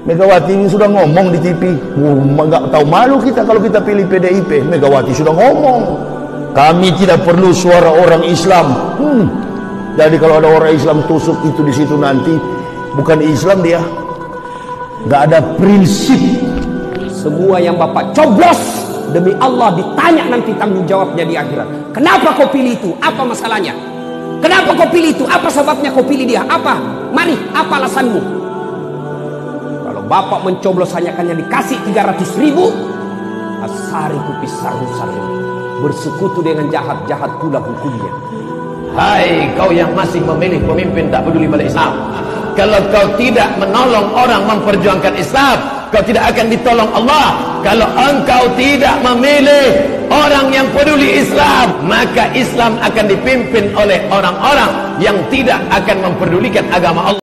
Megawati ini sudah ngomong di TV. Nggak tahu malu kita kalau kita pilih PDIP. Megawati sudah ngomong, kami tidak perlu suara orang Islam. Jadi kalau ada orang Islam tusuk itu di situ nanti, bukan Islam dia. Nggak ada prinsip. Semua yang Bapak coblos, demi Allah ditanya nanti tanggung jawabnya di akhirat. Kenapa kau pilih itu? Apa masalahnya? Kenapa kau pilih itu? Apa sebabnya kau pilih dia? Apa? Mari, apa alasanmu? Kalau Bapak mencoblos hanya dikasih 300.000, asari kupis saru-saru, bersekutu dengan jahat-jahat pula hukumnya. Hai kau yang masih memilih pemimpin tak peduli pada Islam, kalau kau tidak menolong orang memperjuangkan Islam, kau tidak akan ditolong Allah. Kalau engkau tidak memilih orang yang peduli Islam, maka Islam akan dipimpin oleh orang-orang yang tidak akan memperdulikan agama Allah.